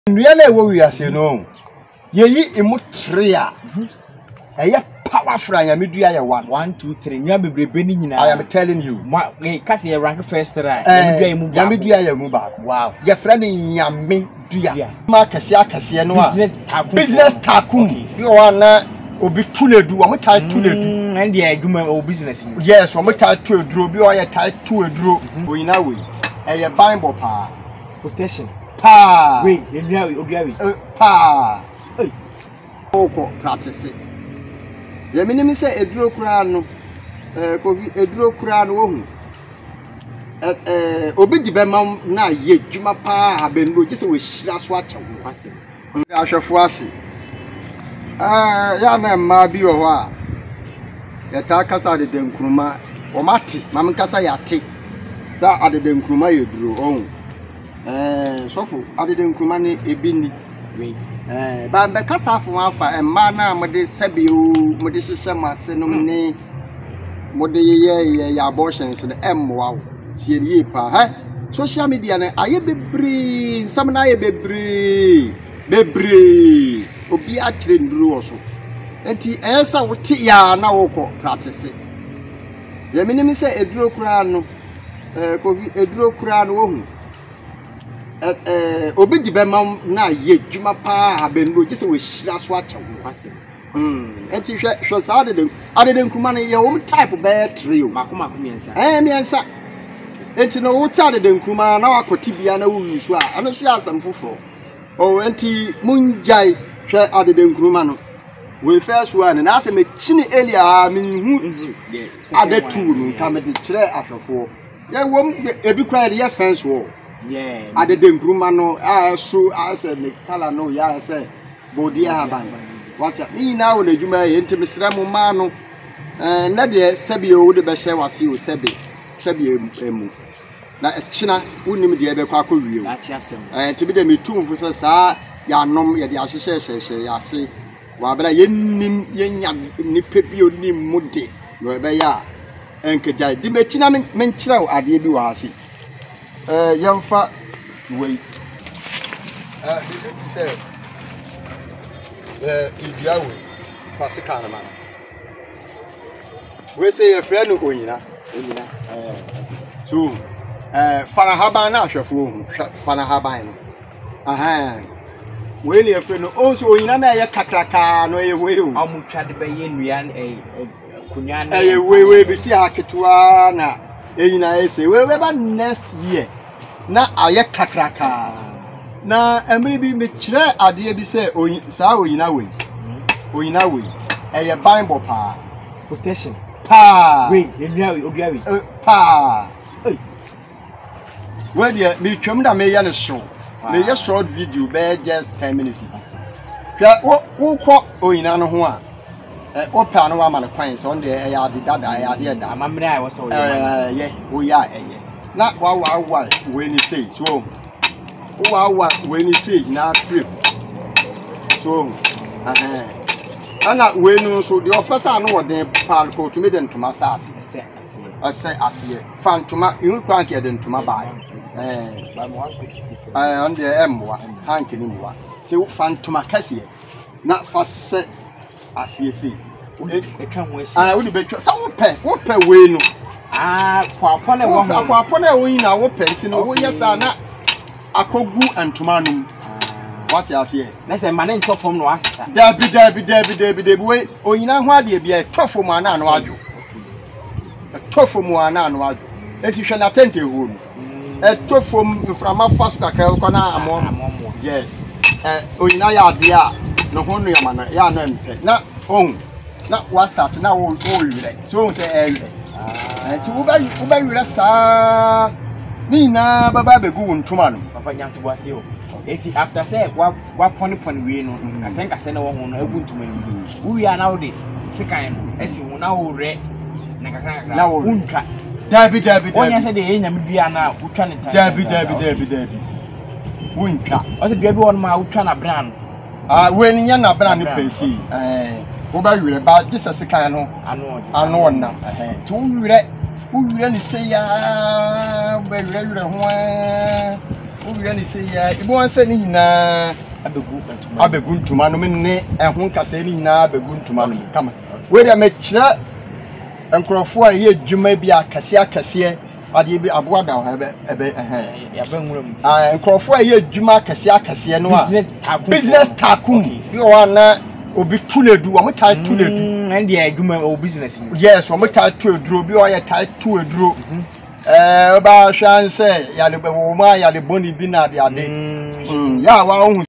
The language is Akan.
Really, what we are saying, no. Ye imutria. A powerful, I am media 1, 2, 3. I am telling you. Cassie rank first, right? Yamidia Muba. Wow. Your friend in Yammy, dear. Marcus Yakasia, no business tacum. You are not. Obi tule do am tie tule do and the agreement or business. Yes, am tie to a draw, be or tie to a draw. We now we a Bible pa protection. Pa wait, you pa oko practice it. The minimum say a draw crown a draw crown woman. Obi di bema na ye juma pa abenu just we shira swatch wase. Ahwefo ya na ma bi wo a ya ta kasa de denkruma o mate mam kasa ya te sa ade denkruma ye duro on sofo ade denkruma ne ebi ni ba be kasa afo afa ma na mode sabio mode hihye mase no ne mode ye abortions ne emwa tie ye pa ha social media ne aye bebre nsam na aye bebre obi a kire nduru oso enti ensa wote ya na woko practice ye minim se eduro kura no kovi eduro kura no wo obi di bema na ye dwuma pa abenu gise we hira so acha wo kwase enti hwe sa ade kuma no ye wo type be trio makoma miensa miensa enti no wo ta ade kuma na wakoti bia na wo yusu a ano so asam foforo enti munjai hwe adede nkruma no we first one na ase me chini elia minhu ade tu no ka me de kire ahwefo ye wom ebi kra de ye fence wo adede nkruma no so ase ne kala no ya ase bodi aban what ni na wo na dwuma ye enti mesra mo ma no na de sabi o de be hye wase o sabi emu na echina unim de be kwa akọwie o enti bi de metumfu se saa ya nom ye de ahyehye ya se wa bra yennim yenya nipa bi onim mude no be ya enkeja di mechina menkyerɛw ade bi wa hase yemfa wei it say idiawe fase kana man we say your friend no onyina so fana haban na ahwefo hu fana haban no aha we ne afre no onso oyina na ye kakraka no ye we o amutwa de be ye nua kunya na we be si aketua na eyina ese we ba next year na aye kakraka na emri bi me kire ade bi se sa oyina we eye Bible pa protection pa we enua obiawe pa well, yeah, me come da me ya no show. Me ya short video be just 10 minutes. Hwa wo kọ oyina no ho a. O pa no wa ma no kwan so on dey ya de dada ya de da. Amamre a wo so ye o ya na wa we ni say so. Wa we ni say na trip. So ana we no so the officer no wo den pa ko to me den to ma sa ase fantoma you kwan ke den to ma ba on the emwa hank ni mwa te fantoma kase na fase asiesi etwa ho asi wo de betwa sa wo pe we no kwapọ na wo yin na wo pe nti no wo yesa na akogu antoma no what you say na se mane ntofom no asesa dabi we oyina ho ade bia tofom ana no adwo tofom ana no adwo enti hwe na tente ho no tofom mframa faso kakra ko na amom yes oyina ya ade a no ho no yamana ya no mpe na na wa start na wo wire so say enti wo ba wire sa ni na baba begu ntoma no papa nyanto boase o eti after say wa poni we no kase na wo ho no agu ntoma ni wo wi ana wo de sekan no esi wo na wo re na kakra na wo untwa dabi onya se de enyam bia na utwa ne tan dabi untwa o se bia bi won ma utwa na brand we ni nya na brand ni pesi wo ba wire ba Jesus kan no ano na ti wo wire ni se ya ba wire ho owura ni say ya ibo wan say ni nyina abegu ntuma no me ne ehun kasa ni nyina abegu ntuma no kama we dey me kira enkrofo a ye adwuma bi akase ade bi aboa da ha ebe ya ba nwura mu enkrofo a ye adwuma akase no a business tacum bi o na obi tuledu o meta tuledu and the adwuma o business yes o meta tueduro bi o ye tai tueduro ba hwan say ya le wo ma ya le boni bi na ade ya wa ohun